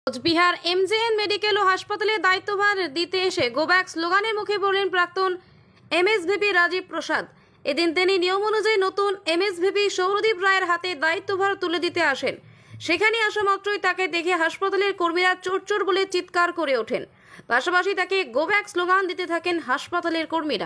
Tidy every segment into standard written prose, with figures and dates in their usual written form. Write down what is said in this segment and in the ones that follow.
Cooch Behar MJN medical ও হাসপাতালে দায়িত্বভার দিতে এসে গো ব্যাক স্লোগানের মুখে পড়লেন প্রাক্তন এমএসভিপি রাজীব প্রসাদ। এদিন তিনি নিয়ম অনুযায়ী নতুন এমএসভিপি সৌরদীপ রায়ের হাতে দায়িত্বভার তুলে দিতে আসেন। সেখানে আসা মাত্রই তাকে দেখে হাসপাতালের কর্মীরা চোর চোর বলে চিৎকার করে ওঠেন। পাশাপাশি তাকে গো ব্যাক স্লোগান দিতে থাকেন হাসপাতালের কর্মীরা।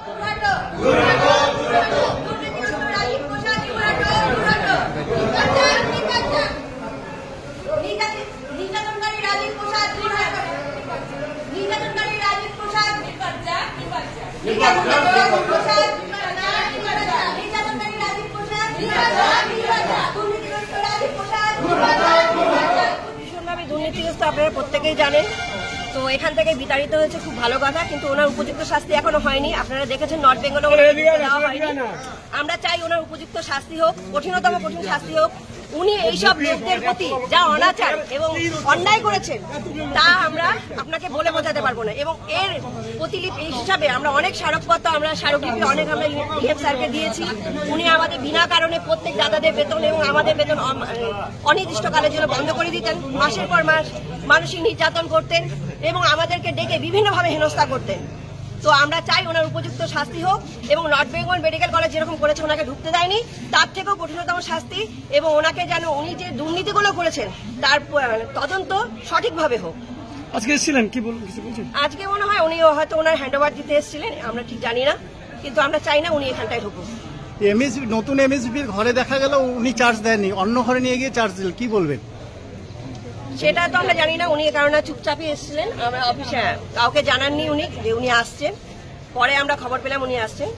ভীষণভাবে দুর্নীতিগ্রস্ত, আপনারা প্রত্যেকেই জানেন। তো এখান থেকে বিতাড়িত হয়েছে, খুব ভালো কথা, কিন্তু ওনার উপযুক্ত শাস্তি এখনো হয়নি। আপনারা দেখেছেন নর্থ বেঙ্গলে দেওয়া হয়নি। আমরা চাই ওনার উপযুক্ত শাস্তি হোক, কঠিনতম কঠিন শাস্তি হোক। উনি এইসব লোকদের প্রতি যা অনাচার এবং অন্যায় করেছেন তা আমরা আপনাকে বলে বোঝাতে পারবো না। এবং এর প্রতিলিপি হিসাবে আমরা অনেক স্মারকপত্র, আমরা স্মারকলিপি অনেক আমরা ইএফ স্যারকে দিয়েছি। উনি আমাদের বিনা কারণে প্রত্যেক দাদাদের বেতন এবং আমাদের বেতন অনির্দিষ্টকালের জন্য বন্ধ করে দিতেন। মাসের পর মাস মানসিক নির্যাতন করতেন এবং আমাদেরকে ডেকে বিভিন্নভাবে হেনস্থা করতেন। তো আমরা চাই ওনার উপযুক্ত শাস্তি হোক এবং নর্থ বেঙ্গল মেডিকেল কলেজ যেরকম করেছে ওনাকে ঢুকতে দেয়নি, তার থেকেও কঠিনতম শাস্তি, এবং ওনাকে যেন উনি যে দুর্নীতিগুলো করেছেন তার তদন্ত সঠিকভাবে হোক। আজকে এসেছিলেন, কি বলুন, কিছু বলছেন? আজকে মনে হয় উনি হয়তো ওনার হ্যান্ডওভার দিতে এসেছিলেন, আমরা ঠিক জানি না, কিন্তু আমরা চাই না উনি এখানটায় ঢুকুন। নতুন এমএসভির ঘরে দেখা গেল উনি চার্জ দেননি, অন্য ঘরে নিয়ে গিয়ে চার্জ দিলেন, কি বলবেন? সেটা তো আমরা জানি না, উনি কারণ চুপচাপই এসেছিলেন, আমরা অফিসে কাউকে জানাননি উনি যে উনি আসছেন। পরে আমরা খবর পেলাম উনি আসছেন,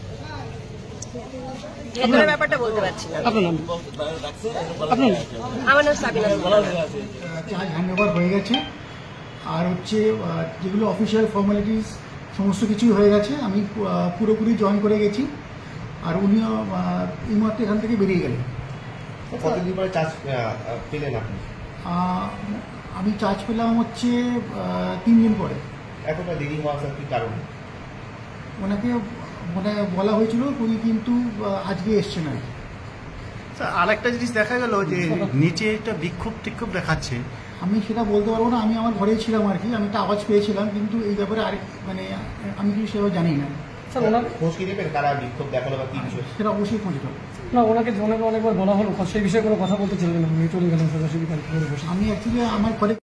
ভেতরের ব্যাপারটা বলতে পারছি না। আমার নাম সাবিনা। চার্জ হ্যান্ডওভার হয়ে গেছে, আর হচ্ছে যেগুলো অফিসিয়াল ফর্মালিটিস সমস্ত কিছুই হয়ে গেছে। আমি পুরোপুরি জয়েন করে গেছি, আর উনিও এই মুহূর্তে এখান থেকে বেরিয়ে গেলেন। কতদিন পরে চার্জ পেলেন আপনি? আমি চার্জ পেলাম হচ্ছে 3 দিন পরে। এতটা দেরি হওয়ার কি কারণ? ওনাকে বলা হয়েছিল, উনি কিন্তু আজকে এসছেন আর কি। আর একটা জিনিস দেখা গেল যে নিচে একটা বিক্ষোভ টিক্ষোভ দেখাচ্ছে। আমি সেটা বলতে পারবো না, আমি আমার ঘরেই ছিলাম আর কি। আমি একটা আওয়াজ পেয়েছিলাম, কিন্তু এই ব্যাপারে আরেক আমি কিছু সেভাবে জানি না। খোঁজ কি দেবেন কারা বিক্ষোভ দেখালো বা কি বিষয়? সেটা অবশ্যই খোঁজ দেবো। না, ওনাকে অনেকবার বলা হলো, সেই বিষয়ে কোনো কথা বলতে চাইলেন না, চলে গেলেন সরাসরি। আমি অ্যাকচুয়ালি আমার ঘরে